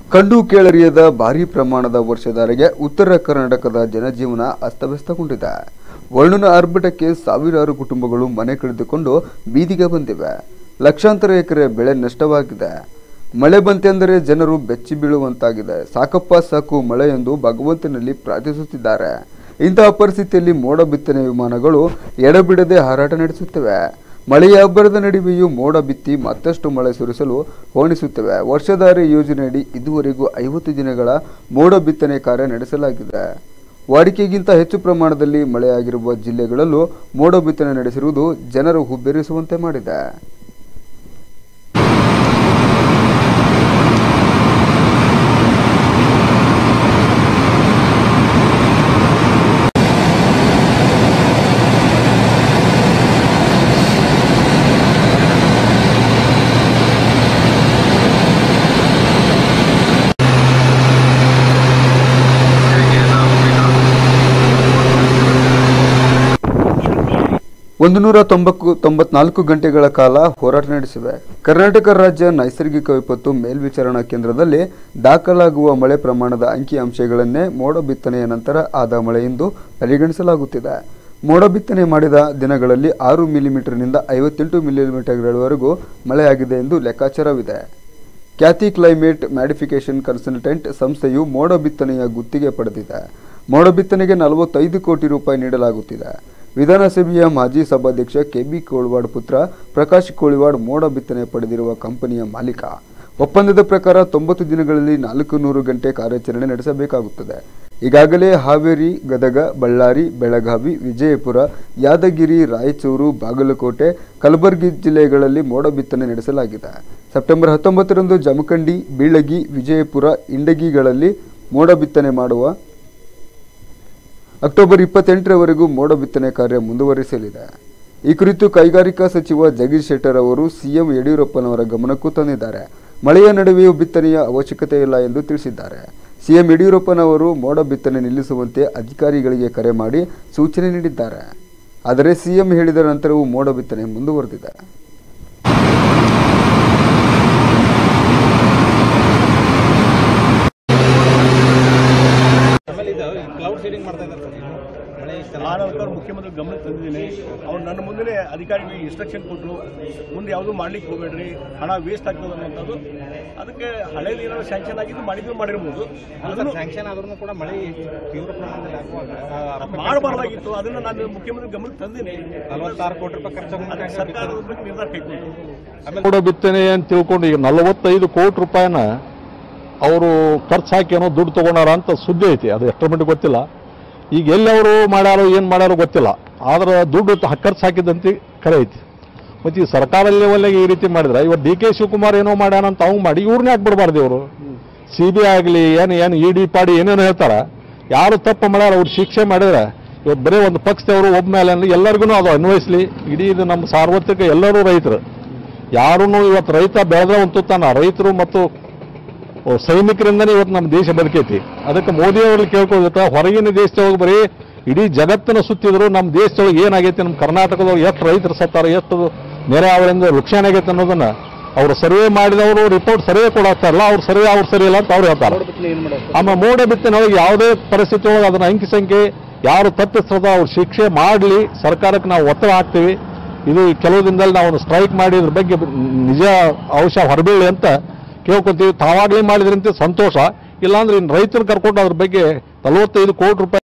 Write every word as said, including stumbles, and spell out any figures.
ಕಂಡು ಕೇಳರಿಯದ ಭಾರೀ ಪ್ರಮಾಣದ ವರ್ಷಧಾರೆಗೆ ಉತ್ತರ ಕರ್ನಾಟಕದ ಜನಜೀವನ ಅಸ್ತವ್ಯಸ್ತಗೊಂಡಿದೆ. ವರುಣನ ಆರ್ಭಟಕ್ಕೆ ಸಾವಿರಾರು ಕುಟುಂಬಗಳು ಮನೆ ಕಳೆದುಕೊಂಡು ಬೀದಿಗೆ ಬಂದಿವೆ. ಲಕ್ಷಾಂತರ ಎಕರೆ ಬೆಳೆ ನಷ್ಟವಾಗಿದೆ. ಮಳೆ ಬಂತೆಂದರೆ ಜನರು ಬೆಚ್ಚಿ ಬೀಳುವಂತಾಗಿದೆ. ಸಾಕಪ್ಪ ಸಾಕು ಮಳೆ ಎಂದು ಭಗವಂತನಲ್ಲಿ ಪ್ರಾರ್ಥಿಸುತ್ತಿದ್ದಾರೆ. ಇಂತಹ ಪರಿಸ್ಥಿತಿಯಲ್ಲಿ ಮೋಡ ಬಿತ್ತನೆ ವಿಮಾನಗಳು ಎಡಬಿಡದೆ ಹಾರಾಟ ನಡೆಸುತ್ತಿವೆ. ಮಳೆಯ ಅಬ್ಬರದ ನಡುವೆಯೂ ಮೋಡ ಬಿತ್ತಿ ಮತ್ತಷ್ಟು ಮಳೆ ಸುರಿಸಲು ಹೋಣಿಸುತ್ತವೆ. ವರ್ಷಧಾರೆ ಯೋಜನೆಯಡಿ ಇದುವರೆಗೂ ಐವತ್ತು ದಿನಗಳ ಮೋಡ ಬಿತ್ತನೆ ಕಾರ್ಯ ನಡೆಸಲಾಗಿದೆ. ವಾಡಿಕೆಗಿಂತ ಹೆಚ್ಚು ಪ್ರಮಾಣದಲ್ಲಿ ಮಳೆಯಾಗಿರುವ ಜಿಲ್ಲೆಗಳಲ್ಲೂ ಮೋಡ ಬಿತ್ತನೆ ನಡೆಸಿರುವುದು ಜನರು ಹುಬ್ಬೇರಿಸುವಂತೆ ಮಾಡಿದೆ. ಒಂದು ನೂರ ತೊಂಬತ್ತು ತೊಂಬತ್ನಾಲ್ಕು ಗಂಟೆಗಳ ಕಾಲ ಹೋರಾಟ ನಡೆಸಿವೆ. ಕರ್ನಾಟಕ ರಾಜ್ಯ ನೈಸರ್ಗಿಕ ವಿಪತ್ತು ಮೇಲ್ವಿಚಾರಣಾ ಕೇಂದ್ರದಲ್ಲಿ ದಾಖಲಾಗುವ ಮಳೆ ಪ್ರಮಾಣದ ಅಂಕಿಅಂಶಗಳನ್ನೇ ಮೋಡ ಬಿತ್ತನೆಯ ನಂತರ ಆದ ಮಳೆ ಎಂದು ಪರಿಗಣಿಸಲಾಗುತ್ತಿದೆ. ಮೋಡ ಬಿತ್ತನೆ ಮಾಡಿದ ದಿನಗಳಲ್ಲಿ ಆರು ಮಿಲಿಮೀಟರ್ನಿಂದ ಐವತ್ತೆಂಟು ಮಿಲಿಮೀಟರ್ಗಳವರೆಗೂ ಮಳೆಯಾಗಿದೆ ಎಂದು ಲೆಕ್ಕಾಚಾರವಿದೆ. ಖ್ಯಾತಿ ಕ್ಲೈಮೇಟ್ ಮ್ಯಾಡಿಫಿಕೇಶನ್ ಕನ್ಸಲ್ಟೆಂಟ್ ಸಂಸ್ಥೆಯು ಮೋಡ ಬಿತ್ತನೆಯ ಗುತ್ತಿಗೆ ಪಡೆದಿದೆ. ಮೋಡ ಬಿತ್ತನೆಗೆ ನಲವತ್ತೈದು ಕೋಟಿ ರೂಪಾಯಿ ನೀಡಲಾಗುತ್ತಿದೆ. ವಿಧಾನಸಭೆಯ ಮಾಜಿ ಸಭಾಧ್ಯಕ್ಷ ಕೆ ಬಿ ಕೋಳಿವಾಡ್ ಪುತ್ರ ಪ್ರಕಾಶ್ ಕೋಳಿವಾಡ್ ಮೋಡ ಬಿತ್ತನೆ ಪಡೆದಿರುವ ಕಂಪನಿಯ ಮಾಲೀಕ. ಒಪ್ಪಂದದ ಪ್ರಕಾರ ತೊಂಬತ್ತು ದಿನಗಳಲ್ಲಿ ನಾಲ್ಕು ನೂರು ಗಂಟೆ ಕಾರ್ಯಾಚರಣೆ ನಡೆಸಬೇಕಾಗುತ್ತದೆ. ಈಗಾಗಲೇ ಹಾವೇರಿ, ಗದಗ, ಬಳ್ಳಾರಿ, ಬೆಳಗಾವಿ, ವಿಜಯಪುರ, ಯಾದಗಿರಿ, ರಾಯಚೂರು, ಬಾಗಲಕೋಟೆ, ಕಲಬುರಗಿ ಜಿಲ್ಲೆಗಳಲ್ಲಿ ಮೋಡ ಬಿತ್ತನೆ ನಡೆಸಲಾಗಿದೆ. ಸೆಪ್ಟೆಂಬರ್ ಹತ್ತೊಂಬತ್ತರಂದು ಜಮಖಂಡಿ, ಬೀಳಗಿ, ವಿಜಯಪುರ, ಇಂಡಗಿಗಳಲ್ಲಿ ಮೋಡ ಬಿತ್ತನೆ ಮಾಡುವ ಅಕ್ಟೋಬರ್ ಇಪ್ಪತ್ತೆಂಟರವರೆಗೂ ಮೋಡ ಬಿತ್ತನೆ ಕಾರ್ಯ ಮುಂದುವರಿಸಲಿದೆ. ಈ ಕುರಿತು ಕೈಗಾರಿಕಾ ಸಚಿವ ಜಗದೀಶ್ ಶೆಟ್ಟರ್ ಅವರು ಸಿಎಂ ಯಡಿಯೂರಪ್ಪನವರ ಗಮನಕ್ಕೂ ತಂದಿದ್ದಾರೆ. ಮಳೆಯ ನಡುವೆಯೂ ಬಿತ್ತನೆಯ ಅವಶ್ಯಕತೆ ಇಲ್ಲ ಎಂದು ತಿಳಿಸಿದ್ದಾರೆ. ಸಿಎಂ ಯಡಿಯೂರಪ್ಪನವರು ಮೋಡ ಬಿತ್ತನೆ ನಿಲ್ಲಿಸುವಂತೆ ಅಧಿಕಾರಿಗಳಿಗೆ ಕರೆ ಮಾಡಿ ಸೂಚನೆ ನೀಡಿದ್ದಾರೆ. ಆದರೆ ಸಿಎಂ ಹೇಳಿದ ನಂತರವೂ ಮೋಡ ಬಿತ್ತನೆ ಮುಂದುವರೆದಿದೆ. ನಾನು ಮುಖ್ಯಮಂತ್ರಿ ಗಮನಕ್ಕೆ ತಂದಿದ್ದೀನಿ. ಅವ್ರು ನನ್ನ ಮುಂದೆ ಅಧಿಕಾರಿಗಳಿಗೆ ಇನ್ಸ್ಟ್ರಕ್ಷನ್ ಕೊಟ್ಟರು, ಮುಂದೆ ಯಾವುದೂ ಮಾಡ್ಲಿಕ್ಕೆ ಹೋಗಬೇಡ್ರಿ, ಹಣ ವೇಸ್ಟ್ ಆಗ್ತದೆ ಅನ್ನೋಂಥದ್ದು. ಅದಕ್ಕೆ ಹಳೇದು ಏನಾದ್ರು ಸ್ಯಾಂಕ್ಷನ್ ಆಗಿದ್ದು ಮಾಡಿದ್ದು ಮಾಡಿರ್ಬೋದು. ಅದನ್ನು ಸ್ಯಾಂಕ್ಷನ್ ಆದ್ರೂ ಕೂಡ ಮಳೆ ತೀವ್ರ ಪ್ರಮಾಣದಲ್ಲಿ ಮಾಡಬಾರ್ದಾಗಿತ್ತು. ಅದನ್ನು ನಾನು ಮುಖ್ಯಮಂತ್ರಿ ಗಮನಕ್ಕೆ ತಂದಿನಿ. ನಲವತ್ತಾರು ಕೋಟಿ ರೂಪಾಯಿ ಖರ್ಚು ಸರ್ಕಾರದ ಬಗ್ಗೆ ನಿರ್ಧಾರ ಕೈಗೊಂಡು ಮೋಡ ಬಿತ್ತನೆ ಅಂತ ತಿಳ್ಕೊಂಡು ಈಗ ನಲವತ್ತೈದು ಕೋಟಿ ರೂಪಾಯಿನ ಅವರು ಖರ್ಚು ಹಾಕಿ ಏನೋ ದುಡ್ಡು ತಗೊಂಡಾರ ಅಂತ ಸುದ್ದಿ ಐತಿ. ಅದು ಎಷ್ಟರ ಮಟ್ಟಿಗೆ ಗೊತ್ತಿಲ್ಲ. ಈಗ ಎಲ್ಲಿ ಅವರು ಮಾಡ್ಯಾರೋ ಏನು ಮಾಡ್ಯಾರೋ ಗೊತ್ತಿಲ್ಲ. ಆದ್ರೆ ದುಡ್ಡು ಖರ್ಚು ಹಾಕಿದಂತೆ ಖರೆ ಐತಿ. ಮತ್ತು ಈ ಸರ್ಕಾರ ಲೆವೆಲ್ನಾಗ ಈ ರೀತಿ ಮಾಡಿದ್ರೆ ಇವತ್ತು ಡಿ ಕೆ ಶಿವಕುಮಾರ್ ಏನೋ ಮಾಡ್ಯಾನ ಅಂತ ಅವ್ನು ಮಾಡಿ ಇವ್ರನ್ನ ಯಾಕೆ ಬಿಡಬಾರ್ದು? ಇವರು ಸಿ ಬಿ ಐ ಆಗಲಿ ಏನು ಏನು ಇ ಡಿ ಪಾಡಿ ಏನೇನು ಹೇಳ್ತಾರೆ, ಯಾರು ತಪ್ಪು ಮಾಡ್ಯಾರ ಅವ್ರು ಶಿಕ್ಷೆ ಮಾಡಿದ್ರೆ ಇವತ್ತು ಬರೀ ಒಂದು ಪಕ್ಷದವರು ಒಬ್ಬ ಮೇಲೆ ಎಲ್ಲರಿಗೂ ಅದು ಅನ್ವಯಿಸ್ಲಿ. ಇಡೀ ಇದು ನಮ್ಮ ಸಾರ್ವತ್ರಿಕ ಎಲ್ಲರೂ ರೈತರು. ಯಾರೂ ಇವತ್ತು ರೈತ ಬೆಳೆದ್ರೆ ಒಂದು ತುತ್ತಾನ ರೈತರು ಮತ್ತು ಸೈನಿಕರಿಂದನೇ ಇವತ್ತು ನಮ್ಮ ದೇಶ ಬದುಕೈತಿ. ಅದಕ್ಕೆ ಮೋದಿ ಅವ್ರಿಗೆ ಕೇಳ್ಕೊಳ್ಬೇಕು, ಹೊರಗಿನ ದೇಶದೊಳಗೆ ಬರೀ ಇಡೀ ಜಗತ್ತನ್ನು ಸುತ್ತಿದ್ರು ನಮ್ಮ ದೇಶದೊಳಗೆ ಏನಾಗೈತಿ, ನಮ್ಮ ಕರ್ನಾಟಕದೊಳಗೆ ಎಷ್ಟು ರೈತರು ಸತ್ತಾರೆ, ಎಷ್ಟು ನೆರೆ ಅವರಿಂದ ಲುಕ್ಷಾನ ಆಗೈತೆ ಅನ್ನೋದನ್ನ ಅವರು ಸರ್ವೆ ಮಾಡಿದವರು ರಿಪೋರ್ಟ್ ಸರ್ವೆ ಕೊಡಾಕ್ತಾರಲ್ಲ, ಅವ್ರು ಸರ್ವೆ ಅವ್ರು ಸರಿ ಇಲ್ಲ ಅಂತ ಅವ್ರು ಹೇಳ್ತಾರೆ. ಆಮೇಲೆ ಮೋಡ ಬಿತ್ತನೆ ಒಳಗೆ ಯಾವುದೇ ಪರಿಸ್ಥಿತಿ ಒಳಗೆ ಅದನ್ನ ಅಂಕಿ ಸಂಖ್ಯೆ ಯಾರು ತಪ್ಪಿಸ್ತದ ಅವ್ರು ಶಿಕ್ಷೆ ಮಾಡಲಿ. ಸರ್ಕಾರಕ್ಕೆ ನಾವು ಒತ್ತಡ ಹಾಕ್ತೀವಿ. ಇದು ಕೆಲವು ದಿನದಲ್ಲಿ ನಾವು ಸ್ಟ್ರೈಕ್ ಮಾಡಿ ಇದ್ರ ಬಗ್ಗೆ ನಿಜ ಅಂಶ ಹೊರಬೀಳಿ ಅಂತ ಕೇಳ್ಕೊತೀವಿ. ತಾವಾಗಲೇ ಮಾಡಿದ್ರಂತೆ ಸಂತೋಷ. ಇಲ್ಲಾಂದ್ರೆ ಇನ್ನು ರೈತರು ಕರ್ಕೊಂಡು ಅದ್ರ ಬಗ್ಗೆ ನಲವತ್ತೈದು ಕೋಟಿ ರೂಪಾಯಿ